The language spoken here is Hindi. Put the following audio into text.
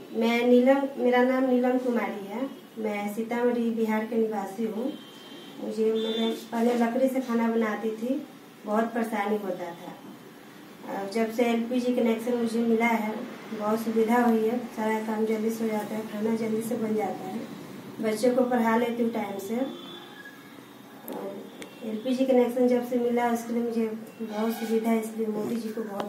मेरा नाम नीलम कुमारी है। मैं सीतामढ़ी बिहार के निवासी हूँ। मैंने पहले लकड़ी से खाना बनाती थी, बहुत परेशानी होता था। जब से एलपीजी कनेक्शन मुझे मिला है, बहुत सुविधा हुई है। सारा काम जल्दी से हो जाता है, खाना जल्दी से बन जाता है, बच्चों को पढ़ा लेती हूँ टाइम से। एलपीजी कनेक्शन जब से मिला उसके लिए मुझे बहुत सुविधा है, इसलिए मोदी जी को बहुत